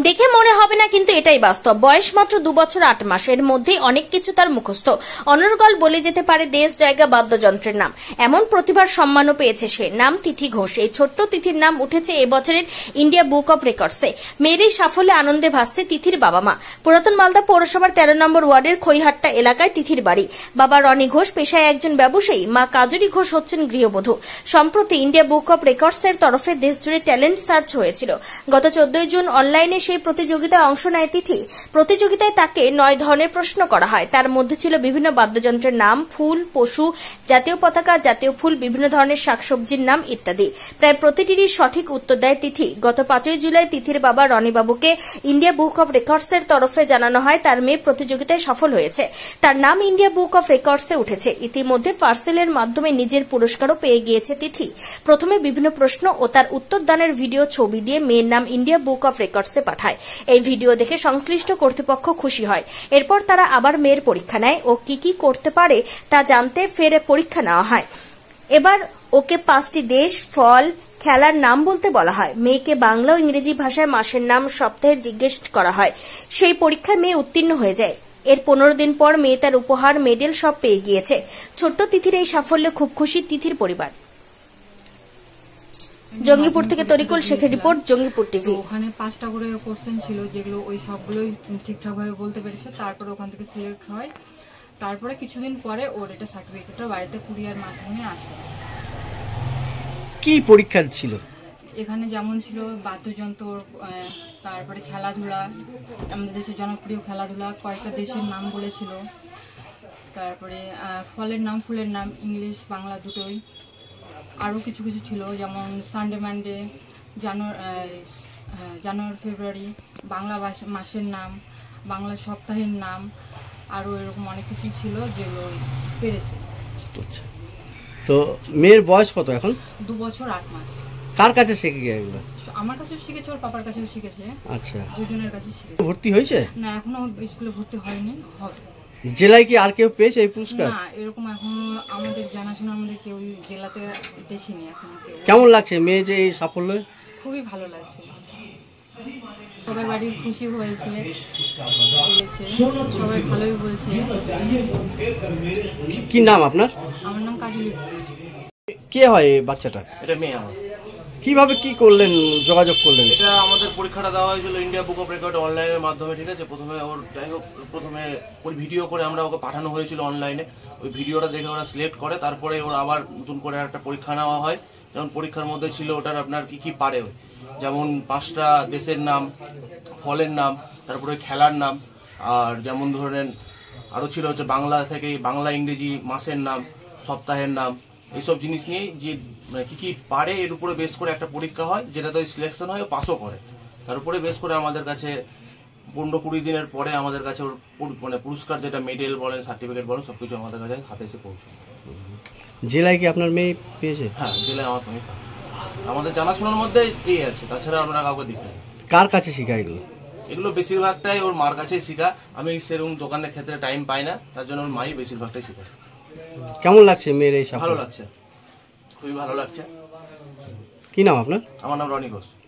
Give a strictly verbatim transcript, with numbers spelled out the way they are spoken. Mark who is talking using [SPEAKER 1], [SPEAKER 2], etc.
[SPEAKER 1] দেখে মনে হবে না, কিন্তু এটাই বাস্তব। বয়স মাত্র দু বছর আট মাস, এর মধ্যেই অনেক কিছু তার মুখস্থ। অনর্গল বলে যেতে পারে দেশ, জায়গা, বাদ্যযন্ত্রের নাম। এমন প্রতিভার সম্মানও পেয়েছে সে। নাম তিথি ঘোষ। এই ছোট্ট তিথির নাম উঠেছে এবছরের ইন্ডিয়া বুক অব রেকর্ডসে। মেয়ের এই সাফল্যে আনন্দে ভাসছে তিথির বাবা মা। পুরাতন মালদা পৌরসভার তেরো নম্বর ওয়ার্ডের খৈহাট্টা এলাকায় তিথির বাড়ি। বাবা রনি ঘোষ পেশায় একজন ব্যবসায়ী, মা কাজরি ঘোষ হচ্ছেন গৃহবধূ। সম্প্রতি ইন্ডিয়া বুক অব রেকর্ডসের তরফে দেশজুড়ে ট্যালেন্ট সার্চ হয়েছিল। গত চোদ্দই জুন অনলাইনে সেই প্রতিযোগিতায় অংশ নেয় তিথি। প্রতিযোগিতায় তাকে নয় ধরনের প্রশ্ন করা হয়। তার মধ্যে ছিল বিভিন্ন বাদ্যযন্ত্রের নাম, ফুল, পশু, জাতীয় পতাকা, জাতীয় ফুল, বিভিন্ন ধরনের শাকসবজির নাম ইত্যাদি। প্রায় প্রতিটিরই সঠিক উত্তর দেয় তিথি। গত পাঁচই জুলাই তিথির বাবা রনিবাবুকে ইন্ডিয়া বুক অব রেকর্ডসের তরফে জানানো হয় তার মেয়ে প্রতিযোগিতায় সফল হয়েছে। তার নাম ইন্ডিয়া বুক অব রেকর্ডসে উঠেছে। ইতিমধ্যে পার্সেলের মাধ্যমে নিজের পুরস্কারও পেয়ে গিয়েছে তিথি। প্রথমে বিভিন্ন প্রশ্ন ও তার উত্তর দানের ভিডিও ছবি দিয়ে মেয়ের নাম ইন্ডিয়া বুক অব রেকর্ডসে পাঠায়। এই ভিডিও দেখে সংশ্লিষ্ট কর্তৃপক্ষ খুশি হয়। এরপর তারা আবার মেয়ের পরীক্ষা নেয় ও কি কি করতে পারে তা জানতে ফের পরীক্ষা নেওয়া হয়। এবার ওকে পাঁচটি দেশ, ফল, খেলার নাম বলতে বলা হয়। মেয়েকে বাংলা ও ইংরেজি ভাষায় মাসের নাম, সপ্তাহের জিজ্ঞেস করা হয়। সেই পরীক্ষায় মেয়ে উত্তীর্ণ হয়ে যায়। এর পনেরো দিন পর মেয়ে তার উপহার, মেডেল সব পেয়ে গিয়েছে। ছোট্ট তিথির এই সাফল্যে খুব খুশি তিথির পরিবার। জঙ্গিপুর থেকে তরিকুল শেখের রিপোর্ট, জঙ্গিপুর টিভি।
[SPEAKER 2] ওখানে পাঁচটা করে কোশ্চেন ছিল, যেগুলো ওই সবগুলোই ঠিকঠাক ভাবে বলতে পেরেছে। তারপরে ওখান থেকে সিলেক্ট হয়। তারপরে কিছুদিন পরে ওর এটা সার্টিফিকেটটা বাড়িতে কুরিয়ার মাধ্যমে আসে।
[SPEAKER 3] কি পরীক্ষা ছিল
[SPEAKER 2] এখানে? যেমন ছিল বাদ্যযন্ত্র, তারপরে খেলাধুলা, আমাদের দেশের জনপ্রিয় খেলাধুলা, কয়েকটা দেশের নাম বলেছিল। তারপরে ফলের নাম, ফুলের নাম, ইংলিশ বাংলা দুটোই। আরও কিছু কিছু ছিল, যেমন সানডে মানডে, জানুয়ারি জানুয়ারি ফেব্রুয়ারি, বাংলা মাসের নাম, বাংলা সপ্তাহের নাম, আরও এরকম অনেক কিছু ছিল যেগুলো পেরেছে।
[SPEAKER 3] তো মেয়ের বয়স কত এখন?
[SPEAKER 2] দু বছর আট মাস।
[SPEAKER 3] কার কাছে শিখে গিয়ে এগুলো?
[SPEAKER 2] আমার কাছেও শিখেছে, ওর পাপার কাছেও শিখেছে।
[SPEAKER 3] আচ্ছা,
[SPEAKER 2] দুজনের কাছে শিখেছে।
[SPEAKER 3] ভর্তি হয়েছে?
[SPEAKER 2] না, এখনো স্কুলে ভর্তি হয়নি, হবে।
[SPEAKER 3] জেলায় কি আর কেউ পেয়েছে এই পুরস্কার?
[SPEAKER 2] না, এরকম এখনো আমাদের জানাশোনা আমাদের কেউ জেলাতে দেখিনি এখনো কেউ।
[SPEAKER 3] কেমন লাগছে মেয়ে যে এই সাফল্য?
[SPEAKER 2] খুবই ভালো লাগছে। সবাই বাড়ির খুশি হয়েছে, সবাই ভালোই বলছে।
[SPEAKER 3] কি নাম আপনার?
[SPEAKER 2] আমার নাম কাজলি।
[SPEAKER 3] কে হয় এই বাচ্চাটা?
[SPEAKER 4] এটা মেয়ে আমার।
[SPEAKER 3] কিভাবে কি করলেন, যোগাযোগ করলেন?
[SPEAKER 4] এটা আমাদের পরীক্ষাটা দেওয়া হয়েছিল ইন্ডিয়া বুক অফ রেকর্ড অনলাইনের মাধ্যমে, ঠিক আছে। প্রথমে ওর যাই হোক প্রথমে ওই ভিডিও করে আমরা ওকে পাঠানো হয়েছিল অনলাইনে। ওই ভিডিওটা দেখে ওরা সিলেক্ট করে, তারপরে ওর আবার নতুন করে একটা পরীক্ষা নেওয়া হয়। যেমন পরীক্ষার মধ্যে ছিল ওটার আপনার কি কি পারে, যেমন পাঁচটা দেশের নাম, ফলের নাম, তারপরে খেলার নাম, আর যেমন ধরেন আরও ছিল হচ্ছে বাংলা থেকে বাংলা, ইংরেজি, মাসের নাম, সপ্তাহের নাম, এইসব জিনিস নিয়ে যে কি কি পারে এর উপরে বেস করে একটা পরীক্ষা হয়, যেটাতে সিলেকশন হয় ও পাসও করে। তার উপরে বেস করে আমাদের কাছে পনেরো কুড়ি দিনের পরে আমাদের কাছে ওর মানে পুরস্কার, যেটা মেডেল বলেন, সার্টিফিকেট বলেন, সবকিছু আমাদের কাছে হাতে এসে পৌঁছায়।
[SPEAKER 3] জেলায় কি আপনার মেয়ে পেয়েছে?
[SPEAKER 4] হ্যাঁ, জেলায় আমার মেয়ে। আমাদের জানাশোনার মধ্যে এই আছে, তাছাড়া আমরা কাউকে দেখি।
[SPEAKER 3] কার কাছে শিখা এগুলো?
[SPEAKER 4] এগুলো বেশিরভাগটাই ওর মার কাছেই শিখা। আমি সেরকম দোকানের ক্ষেত্রে টাইম পাই না, তার জন্য ওর মাই বেশিরভাগটাই শিখা।
[SPEAKER 3] কেমন লাগছে মেয়ের এই সাফল্য?
[SPEAKER 4] ভালো লাগছে, খুবই ভালো লাগছে।
[SPEAKER 3] কি নাম আপনার?
[SPEAKER 4] আমার নাম রনি ঘোষ।